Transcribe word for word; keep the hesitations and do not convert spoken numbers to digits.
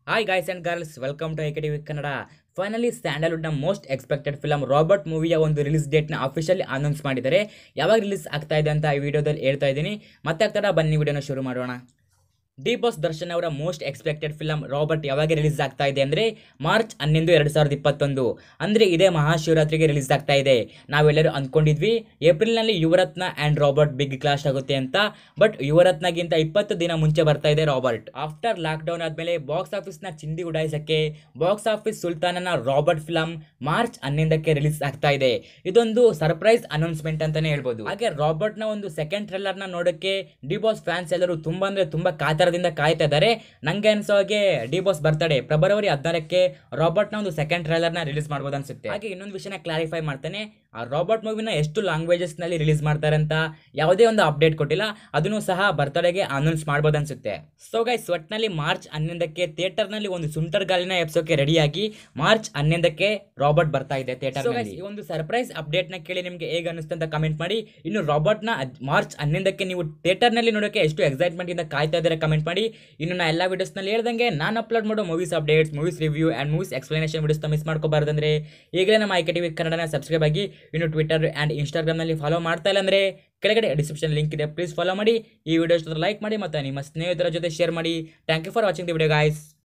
Hi guys and girls, welcome to I K T V Kannada. Finally Sandalwood ನ most expected film Robert ಮೂವಿಯ ಒಂದು release date ನ officially announce ಮಾಡಿದ್ದಾರೆ. ಯಾವಾಗ release ಆಗ್ತಾ ಇದೆ ಅಂತ ಈ ವಿಡಿಯೋದಲ್ಲಿ ಹೇಳ್ತಾ ಇದ್ದೀನಿ. ಮತ್ತೆ ಆಗ್ತಾಡ ಬನ್ನಿ ವಿಡಿಯೋನ ಶುರು ಮಾಡೋಣ. ಡಿ ಬಾಸ್ ದರ್ಶನ್ ಅವರ ಮೋಸ್ಟ್ ಎಕ್ಸ್ಪೆಕ್ಟೆಡ್ ಫಿಲಂ ರಾಬರ್ಟ್ ಯಾವಾಗ ರಿಲೀಸ್ ಆಗ್ತಾ ಇದೆ ಅಂದರೆ ಮಾರ್ಚ್ ಹನ್ನೊಂದು ಎರಡು ಸಾವಿರದ ಇಪ್ಪತ್ತೊಂದು ಅಂದರೆ ಇದೇ ಮಹಾಶಿವರಾತ್ರಿಗೆ ರಿಲೀಸ್ ಆಗ್ತಾ ಇದೆ. ನಾವೆಲ್ಲರೂ ಅಂದ್ಕೊಂಡಿದ್ವಿ ಏಪ್ರಿಲ್ನಲ್ಲಿ Yuvarathna and Robert big clash ಆಗುತ್ತೆ ಅಂತ. ಬಟ್ ಯುವರತ್ನಗಿಂತ ಇಪ್ಪತ್ತು ದಿನ ಮುಂಚೆ ಬರ್ತಾ ಇದೆ ರಾಬರ್ಟ್. ಆಫ್ಟರ್ ಲಾಕ್ಡೌನ್ ಆದಮೇಲೆ ಬಾಕ್ಸ್ ಆಫೀಸ್ನ ಚಿಂದಿ ಉಡಾಯಿಸಕ್ಕೆ ಬಾಕ್ಸ್ ಆಫೀಸ್ ಸುಲ್ತಾನನ ರಾಬರ್ಟ್ ಫಿಲಂ ಮಾರ್ಚ್ ಹನ್ನೊಂದಕ್ಕೆ ರಿಲೀಸ್ ಆಗ್ತಾ ಇದೆ. ಇದೊಂದು ಸರ್ಪ್ರೈಸ್ ಅನೌನ್ಸ್ಮೆಂಟ್ ಅಂತಾನೆ ಹೇಳ್ಬೋದು. ಹಾಗೆ ರಾಬರ್ಟ್ ನ ಒಂದು ಸೆಕೆಂಡ್ ಟ್ರೇಲರ್ ನ ನೋಡಕ್ಕೆ ಡಿ ಬಾಸ್ ಫ್ಯಾನ್ಸ್ ಎಲ್ಲರೂ ತುಂಬಾ ಅಂದ್ರೆ ತುಂಬಾ ಕಾತರ ಕಾಯ್ತಾ ಇದ್ದಾರೆ. ನಂಗೆ ಅನ್ಸೋ ಹಾಗೆ ಡಿ ಬಾಸ್ ಬರ್ತಡೆ ಫೆಬ್ರವರಿ ಹದಿನಾರಕ್ಕೆ ರಾಬರ್ಟ್ ನ ಒಂದು ಸೆಕೆಂಡ್ ಟ್ರೈಲರ್ ನ ರಿಲೀಸ್ ಮಾಡಬಹುದು ಅನ್ಸುತ್ತೆ. ಹಾಗೆ ಇನ್ನೊಂದು ವಿಷಯನ ಕ್ಲಾರಿಫೈ ಮಾಡ್ತಾನೆ, ಆ ರಾಬರ್ಟ್ ಮೂವಿನ ಎಷ್ಟು ಲ್ಯಾಂಗ್ವೇಜಸ್ ನಲ್ಲಿ ರಿಲೀಸ್ ಮಾಡ್ತಾರೆ ಅಂತ ಯಾವುದೇ ಒಂದು ಅಪ್ಡೇಟ್ ಕೊಟ್ಟಿಲ್ಲ. ಅದನ್ನು ಸಹ ಬರ್ತಡೆಗೆ ಅನೌನ್ಸ್ ಮಾಡಬಹುದು ಅನ್ಸುತ್ತೆ. ಸೊ ಗೈಸ್, ಒಟ್ನಲ್ಲಿ ಮಾರ್ಚ್ ಹನ್ನೊಂದಕ್ಕೆ ಥಿಯೇಟರ್ ನಲ್ಲಿ ಒಂದು ಸುಂಟರ್ ಗಾಲಿನ ಎಪ್ಸೋಕೆ ರೆಡಿಯಾಗಿ ಮಾರ್ಚ್ ಹನ್ನೊಂದಕ್ಕೆ ರಾಬರ್ಟ್ ಬರ್ತಾ ಇದೆ ಥಿಯೇಟರ್ ನಲ್ಲಿ. ಈ ಒಂದು ಸರ್ಪ್ರೈಸ್ ಅಪ್ಡೇಟ್ ನ ಕೇಳಿ ನಿಮ್ಗೆ ಹೇಗೆ ಅನಿಸ್ತು ಅಂತ ಕಮೆಂಟ್ ಮಾಡಿ. ಇನ್ನು ರಾಬರ್ಟ್ ನ ಮಾರ್ಚ್ ಹನ್ನೊಂದಕ್ಕೆ ನೀವು ಥಿಯೇಟರ್ ನಲ್ಲಿ ನೋಡೋಕೆ ಎಷ್ಟು ಎಕ್ಸೈಟ್ಮೆಂಟ್ ಇಂದ ಕಾಯ್ತಾ ಇದ್ದಾರೆ ಕಮೆಂಟ್ ಮಾಡಿ. ಇನ್ನು ನಾ ಎಲ್ಲ ವಿಡಿಯೋಸ್ ನಲ್ಲಿ ಹೇಳ್ದಂಗೆ ನಾನು ಅಪ್ಲೋಡ್ ಮಾಡೋ movies updates, movies review and movies explanation videos miss ಮಾಡ್ಕೋಬಾರ್ದಂದ್ರೆ ಈಗಲೇ ನಮ್ಮ ಐ ಕೆ ಟಿ ವಿ ಕನ್ನಡನ ಸಬ್ಸ್ಕ್ರೈಬ್ ಆಗಿ. ಇನ್ನು ಟ್ವಿಟರ್ ಅಂಡ್ ಇನ್ಸ್ಟಾಗ್ರಾಮ್ ನಲ್ಲಿ ಫಾಲೋ ಮಾಡ್ತಾ ಇಲ್ಲ ಅಂದ್ರೆ ಕೆಳಗಡೆ ಡಿಸ್ಕ್ರಿಪ್ಷನ್ ಲಿಂಕ್ ಇದೆ, ಪ್ಲೀಸ್ ಫಾಲೋ ಮಾಡಿ. ಈ ವಿಡಿಯೋಸ್ ಲೈಕ್ ಮಾಡಿ ಮತ್ತು ನಿಮ್ಮ ಸ್ನೇಹಿತರ ಜೊತೆ ಶೇರ್ ಮಾಡಿ. Thank you for watching the video guys.